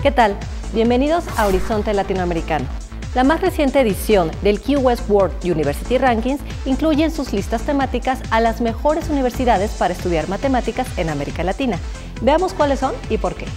¿Qué tal? Bienvenidos a Horizonte Latinoamericano. La más reciente edición del Key West World University Rankings incluye en sus listas temáticas a las mejores universidades para estudiar matemáticas en América Latina. Veamos cuáles son y por qué.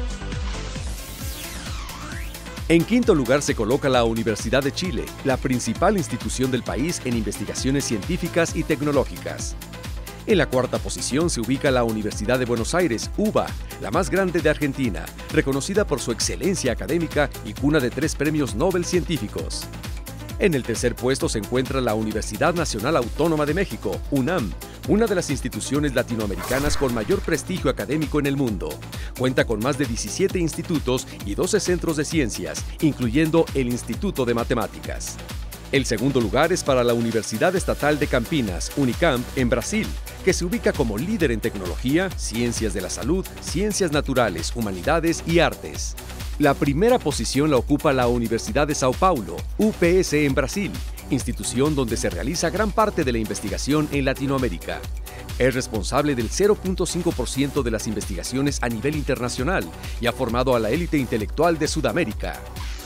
En quinto lugar se coloca la Universidad de Chile, la principal institución del país en investigaciones científicas y tecnológicas. En la cuarta posición se ubica la Universidad de Buenos Aires, UBA, la más grande de Argentina, reconocida por su excelencia académica y cuna de 3 premios Nobel científicos. En el tercer puesto se encuentra la Universidad Nacional Autónoma de México, UNAM, una de las instituciones latinoamericanas con mayor prestigio académico en el mundo. Cuenta con más de 17 institutos y 12 centros de ciencias, incluyendo el Instituto de Matemáticas. El segundo lugar es para la Universidad Estatal de Campinas, Unicamp, en Brasil, que se ubica como líder en tecnología, ciencias de la salud, ciencias naturales, humanidades y artes. La primera posición la ocupa la Universidad de Sao Paulo, UPS en Brasil, institución donde se realiza gran parte de la investigación en Latinoamérica. Es responsable del 0.5% de las investigaciones a nivel internacional y ha formado a la élite intelectual de Sudamérica.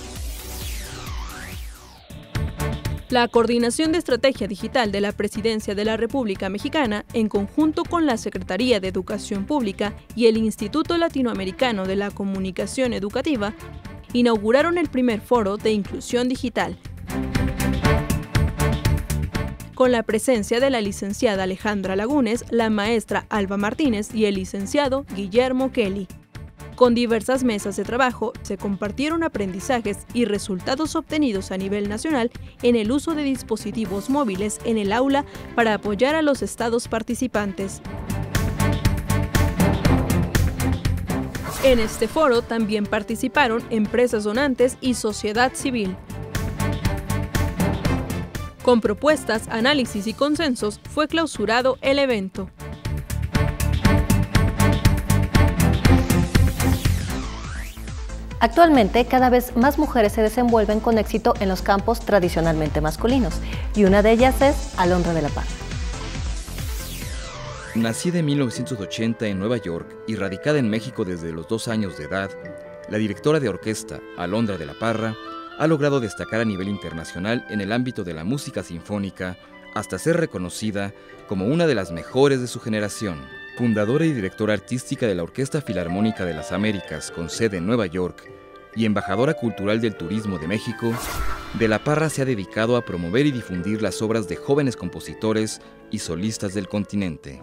La Coordinación de Estrategia Digital de la Presidencia de la República Mexicana, en conjunto con la Secretaría de Educación Pública y el Instituto Latinoamericano de la Comunicación Educativa, inauguraron el primer foro de inclusión digital, con la presencia de la licenciada Alejandra Lagunes, la maestra Alba Martínez y el licenciado Guillermo Kelly. Con diversas mesas de trabajo, se compartieron aprendizajes y resultados obtenidos a nivel nacional en el uso de dispositivos móviles en el aula para apoyar a los estados participantes. En este foro también participaron empresas donantes y sociedad civil. Con propuestas, análisis y consensos, fue clausurado el evento. Actualmente, cada vez más mujeres se desenvuelven con éxito en los campos tradicionalmente masculinos, y una de ellas es Alondra de la Parra. Nacida en 1980 en Nueva York y radicada en México desde los 2 años de edad, la directora de orquesta, Alondra de la Parra, ha logrado destacar a nivel internacional en el ámbito de la música sinfónica hasta ser reconocida como una de las mejores de su generación. Fundadora y directora artística de la Orquesta Filarmónica de las Américas, con sede en Nueva York, y embajadora cultural del turismo de México, de la Parra se ha dedicado a promover y difundir las obras de jóvenes compositores y solistas del continente.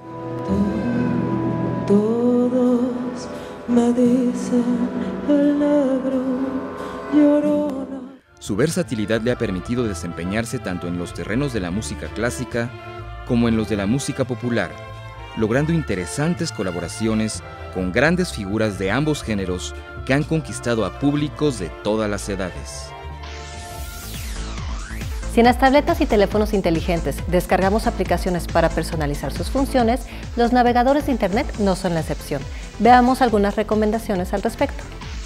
Todos me dicen el negro llorona. Su versatilidad le ha permitido desempeñarse tanto en los terrenos de la música clásica como en los de la música popular, logrando interesantes colaboraciones con grandes figuras de ambos géneros que han conquistado a públicos de todas las edades. Si en las tabletas y teléfonos inteligentes descargamos aplicaciones para personalizar sus funciones, los navegadores de Internet no son la excepción. Veamos algunas recomendaciones al respecto.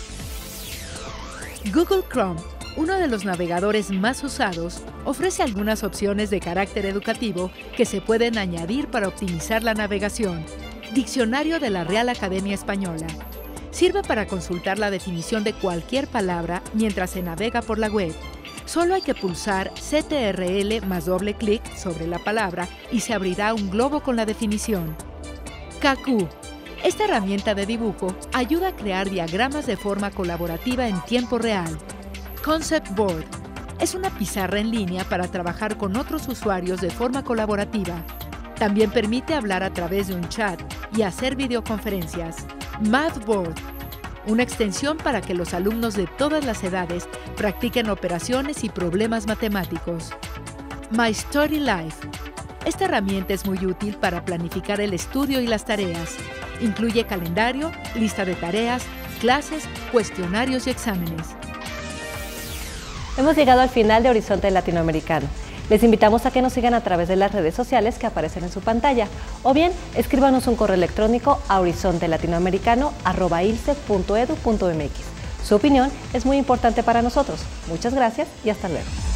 Google Chrome, uno de los navegadores más usados, ofrece algunas opciones de carácter educativo que se pueden añadir para optimizar la navegación. Diccionario de la Real Academia Española. Sirve para consultar la definición de cualquier palabra mientras se navega por la web. Solo hay que pulsar CTRL más doble clic sobre la palabra y se abrirá un globo con la definición. Kaku. Esta herramienta de dibujo ayuda a crear diagramas de forma colaborativa en tiempo real. Concept Board. Es una pizarra en línea para trabajar con otros usuarios de forma colaborativa. También permite hablar a través de un chat y hacer videoconferencias. Mathboard. Una extensión para que los alumnos de todas las edades practiquen operaciones y problemas matemáticos. My Story Life. Esta herramienta es muy útil para planificar el estudio y las tareas. Incluye calendario, lista de tareas, clases, cuestionarios y exámenes. Hemos llegado al final de Horizonte Latinoamericano. Les invitamos a que nos sigan a través de las redes sociales que aparecen en su pantalla, o bien escríbanos un correo electrónico a horizontelatinoamericano@ilce.edu.mx. Su opinión es muy importante para nosotros. Muchas gracias y hasta luego.